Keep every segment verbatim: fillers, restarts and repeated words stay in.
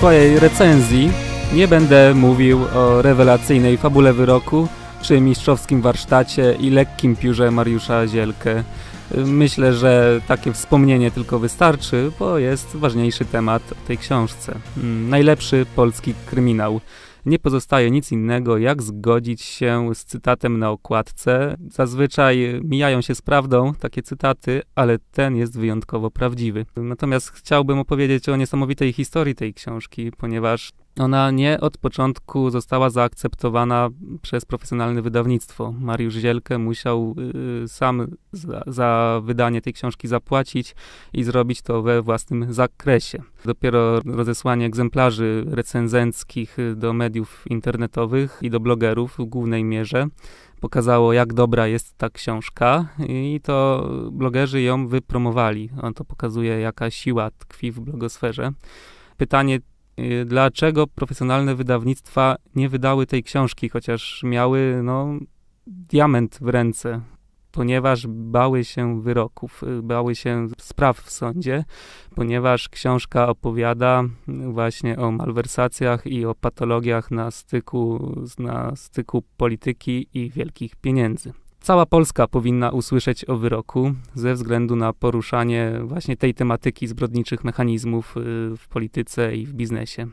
swojej recenzji nie będę mówił o rewelacyjnej fabule wyroku, czy mistrzowskim warsztacie i lekkim piórze Mariusza Zielkę. Myślę, że takie wspomnienie tylko wystarczy, bo jest ważniejszy temat w tej książce. Najlepszy polski kryminał. Nie pozostaje nic innego, jak zgodzić się z cytatem na okładce. Zazwyczaj mijają się z prawdą takie cytaty, ale ten jest wyjątkowo prawdziwy. Natomiast chciałbym opowiedzieć o niesamowitej historii tej książki, ponieważ ona nie od początku została zaakceptowana przez profesjonalne wydawnictwo. Mariusz Zielkę musiał y, sam za, za wydanie tej książki zapłacić i zrobić to we własnym zakresie. Dopiero rozesłanie egzemplarzy recenzenckich do mediów internetowych i do blogerów w głównej mierze pokazało, jak dobra jest ta książka i to blogerzy ją wypromowali. On to pokazuje, jaka siła tkwi w blogosferze. Pytanie, dlaczego profesjonalne wydawnictwa nie wydały tej książki, chociaż miały no, diament w ręce, ponieważ bały się wyroków, bały się spraw w sądzie, ponieważ książka opowiada właśnie o malwersacjach i o patologiach na styku, na styku polityki i wielkich pieniędzy. Cała Polska powinna usłyszeć o wyroku ze względu na poruszanie właśnie tej tematyki zbrodniczych mechanizmów w polityce i w biznesie.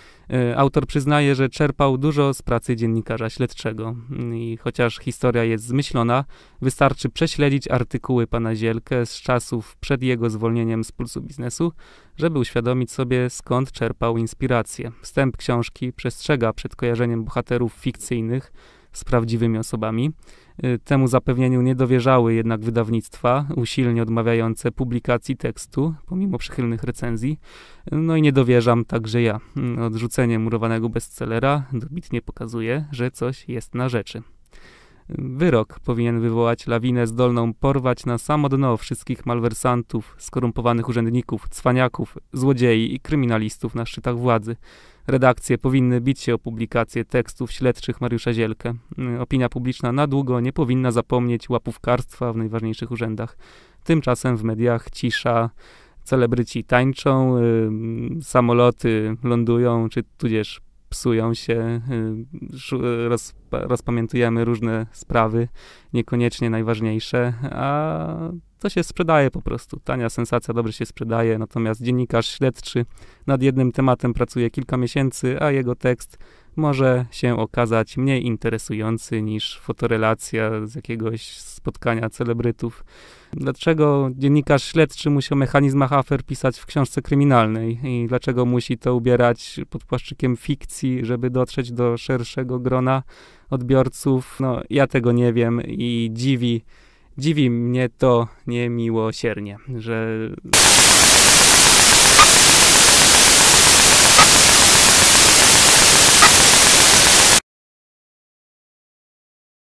Autor przyznaje, że czerpał dużo z pracy dziennikarza śledczego i chociaż historia jest zmyślona, wystarczy prześledzić artykuły pana Zielkę z czasów przed jego zwolnieniem z Pulsu Biznesu, żeby uświadomić sobie, skąd czerpał inspirację. Wstęp książki przestrzega przed kojarzeniem bohaterów fikcyjnych z prawdziwymi osobami. Temu zapewnieniu nie dowierzały jednak wydawnictwa, usilnie odmawiające publikacji tekstu, pomimo przychylnych recenzji. No i nie dowierzam także ja. Odrzucenie murowanego bestsellera dobitnie pokazuje, że coś jest na rzeczy. Wyrok powinien wywołać lawinę zdolną porwać na samo dno wszystkich malwersantów, skorumpowanych urzędników, cwaniaków, złodziei i kryminalistów na szczytach władzy. Redakcje powinny bić się o publikację tekstów śledczych Mariusza Zielkę. Opinia publiczna na długo nie powinna zapomnieć łapówkarstwa w najważniejszych urzędach. Tymczasem w mediach cisza, celebryci tańczą, yy, samoloty lądują, czy tudzież psują się, yy, roz, rozpamiętujemy różne sprawy, niekoniecznie najważniejsze, a to się sprzedaje po prostu. Tania sensacja dobrze się sprzedaje, natomiast dziennikarz śledczy nad jednym tematem pracuje kilka miesięcy, a jego tekst może się okazać mniej interesujący niż fotorelacja z jakiegoś spotkania celebrytów. Dlaczego dziennikarz śledczy musi o mechanizmach afer pisać w książce kryminalnej i dlaczego musi to ubierać pod płaszczykiem fikcji, żeby dotrzeć do szerszego grona odbiorców? No, ja tego nie wiem i dziwi Dziwi mnie to niemiłosiernie, że